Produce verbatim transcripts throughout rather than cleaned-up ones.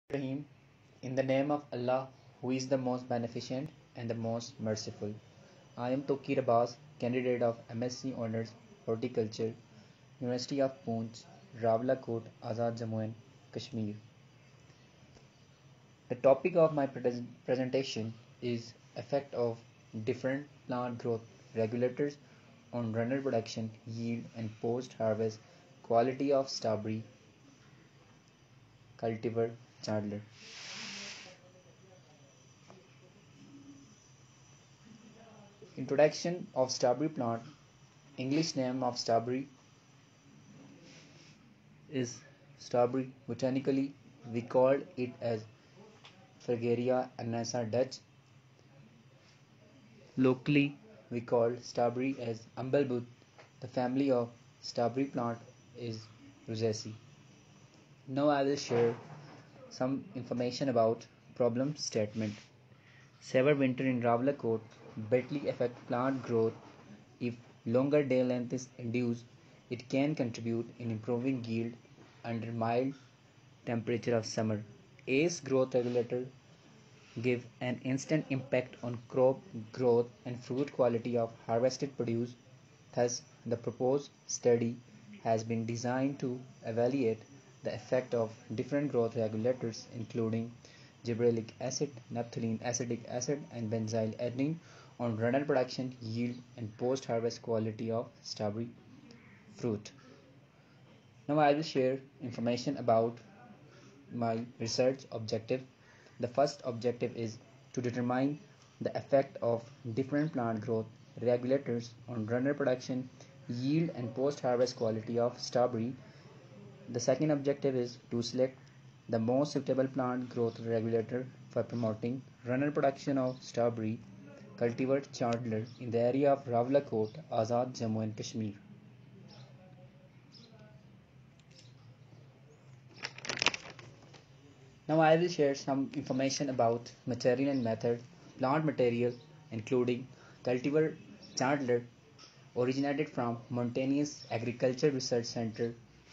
Rahim, in the name of Allah, who is the most beneficent and the most merciful. I am Tokir Abbas, candidate of M S c Honours Horticulture, University of Poonch, Rawalakot, Azad Jammu and Kashmir. The topic of my pres- presentation is effect of different plant growth regulators on runner production, yield and post-harvest quality of strawberry cultivar Chandler. Introduction of strawberry plant. English name of strawberry is strawberry. Botanically, we call it as Fragaria annata Dutch. Locally, we call strawberry as Umbelbut. The family of strawberry plant is Rosaceae. Now I will share some information about problem statement. Severe winter in Rawalakot badly affect plant growth. If longer day length is induced, it can contribute in improving yield under mild temperature of summer. A C E growth regulator give an instant impact on crop growth and fruit quality of harvested produce. Thus, the proposed study has been designed to evaluate the effect of different growth regulators including gibberellic acid, naphthalene acetic acid and benzyl adenine on runner production, yield and post-harvest quality of strawberry fruit. Now I will share information about my research objective. The first objective is to determine the effect of different plant growth regulators on runner production, yield and post-harvest quality of strawberry. The second objective is to select the most suitable plant growth regulator for promoting runner production of strawberry cultivar Chandler in the area of Rawalakot, Azad, Jammu and Kashmir. Now I will share some information about material and method. Plant material including cultivar Chandler originated from Mountainous Agriculture Research Center,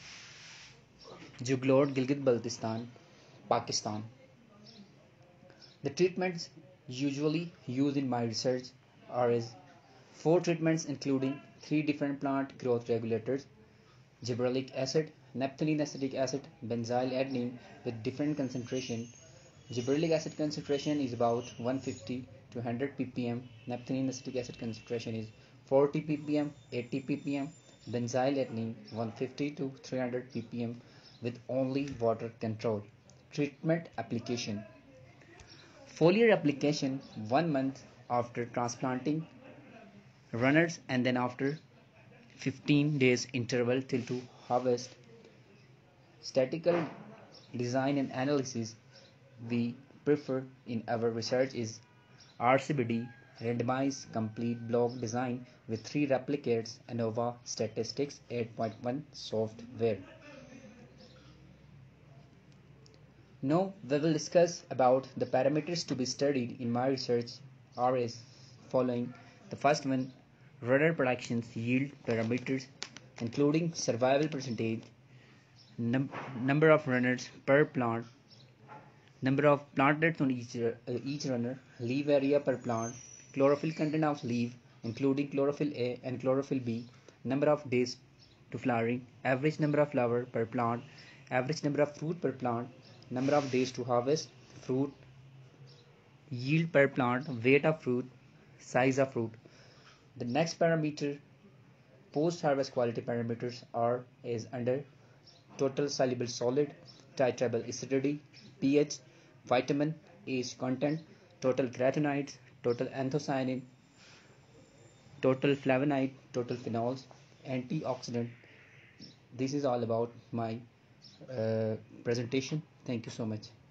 Juglod, Gilgit-Baltistan, Pakistan. The treatments usually used in my research are as four treatments including three different plant growth regulators: gibberellic acid, naphthalene acetic acid, benzyl adenine with different concentration. Gibberellic acid concentration is about one hundred fifty to one hundred ppm. Naphthalene acetic acid concentration is forty ppm, eighty ppm. Benzyl adenine one hundred fifty to three hundred ppm with only water control. Treatment application. Foliar application one month after transplanting runners and then after fifteen days interval till to harvest. Statistical design and analysis we prefer in our research is R C B D, randomized complete block design with three replicates, ANOVA Statistics eight point one software. Now we will discuss about the parameters to be studied in my research are as following. The first one, runner productions yield parameters including survival percentage, num number of runners per plant, number of plantlets on each, uh, each runner, leaf area per plant, chlorophyll content of leaf including chlorophyll A and chlorophyll B, number of days to flowering, average number of flower per plant, average number of fruit per plant, number of days to harvest fruit, yield per plant, weight of fruit, size of fruit. The next parameter, post-harvest quality parameters are is under total soluble solid, titrable acidity, pH, vitamin A content, total carotenoids, total anthocyanin, total flavonoid, total phenols, antioxidant. This is all about my uh, presentation. Thank you so much.